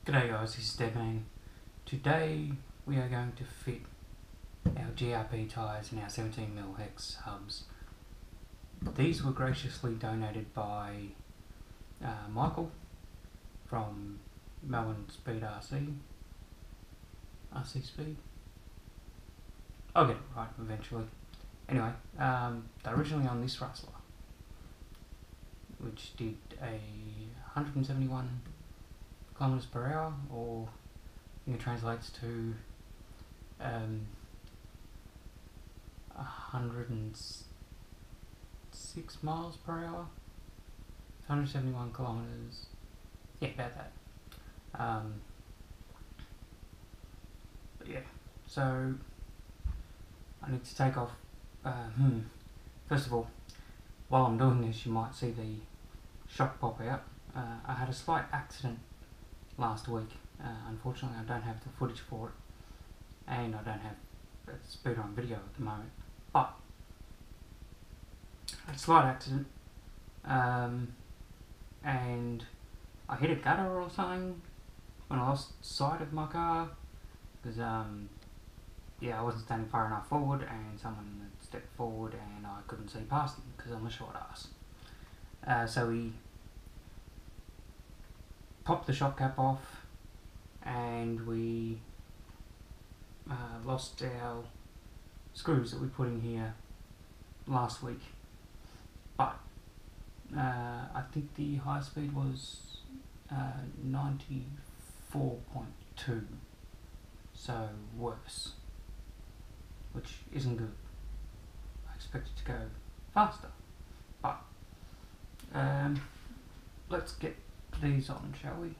G'day guys, this is Deadman. Today we are going to fit our GRP tyres and our 17mm hex hubs. These were graciously donated by Michael from Melbourne Speed RC Speed. I'll get it right eventually. Anyway, they're originally on this Rustler, which did a 171 kilometers per hour, or I think it translates to 106 miles per hour. 171 kilometers. Yeah, about that. But yeah, so I need to take off. First of all, while I'm doing this, you might see the shock pop out. I had a slight accident last week. Unfortunately, I don't have the footage for it, and I don't have a speedrun video at the moment. But a slight accident, and I hit a gutter or something when I lost sight of my car, because yeah, I wasn't standing far enough forward, and someone had stepped forward, and I couldn't see past them because I'm a short ass. So we popped the shock cap off, and we lost our screws that we put in here last week. But I think the high speed was 94.2, so worse, which isn't good. I expect it to go faster, but let's get these on, shall we?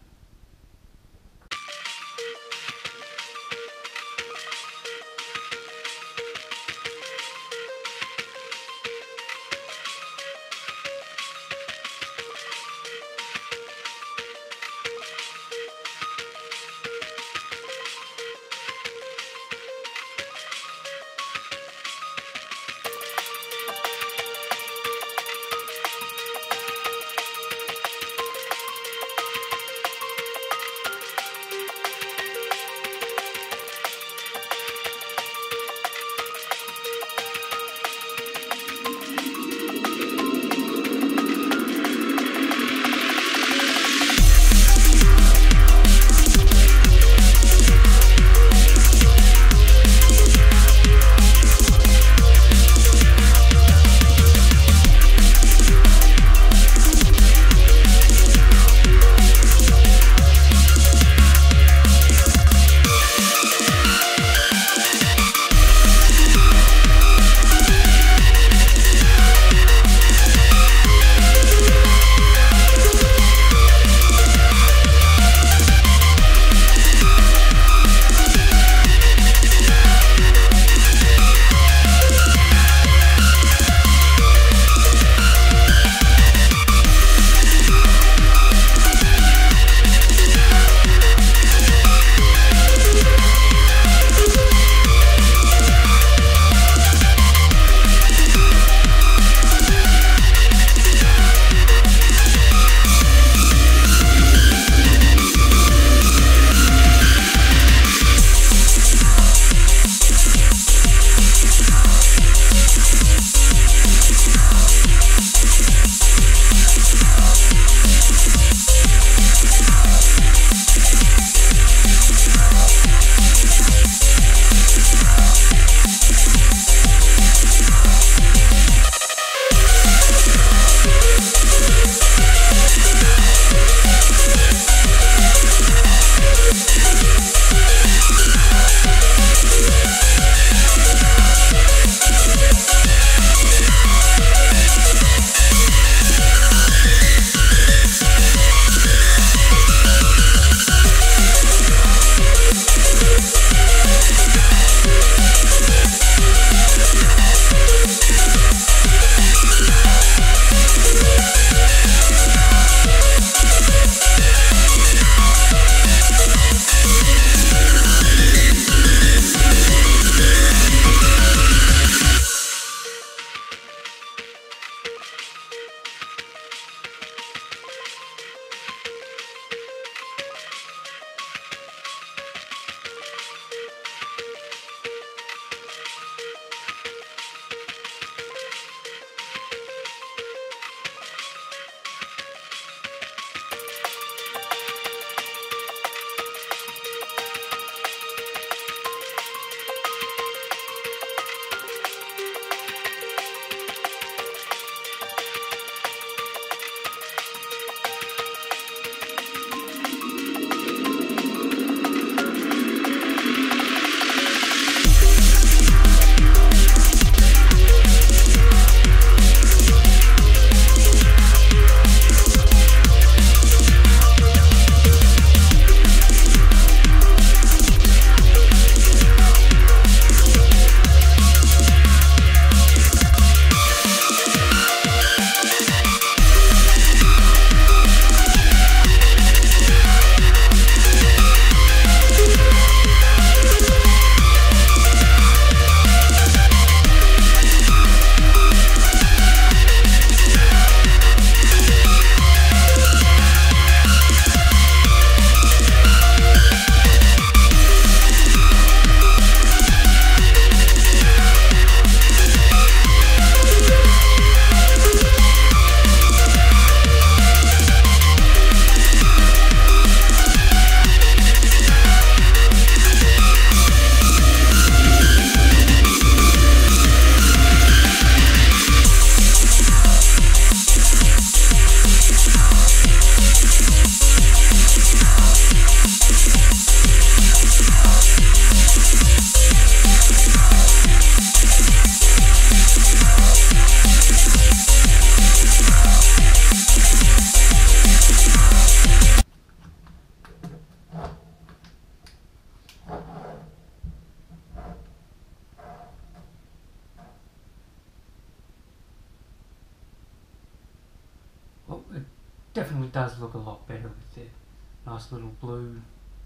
definitely does look a lot better with the nice little blue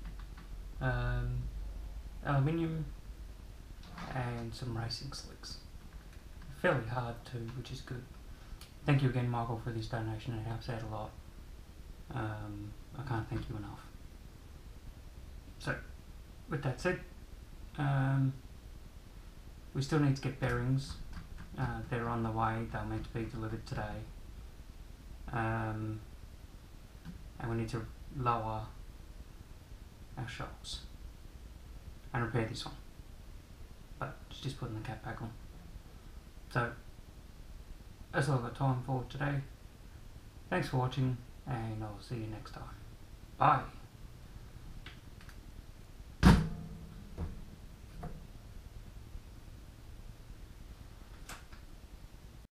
aluminium and some racing slicks. Fairly hard too, which is good. Thank you again, Michael, for this donation. It helps out a lot. I can't thank you enough. So, with that said, we still need to get bearings. They're on the way. They're meant to be delivered today. And we need to lower our shocks and repair this one. But it's just putting the cap back on. So, that's all I've got time for today. Thanks for watching, and I'll see you next time. Bye.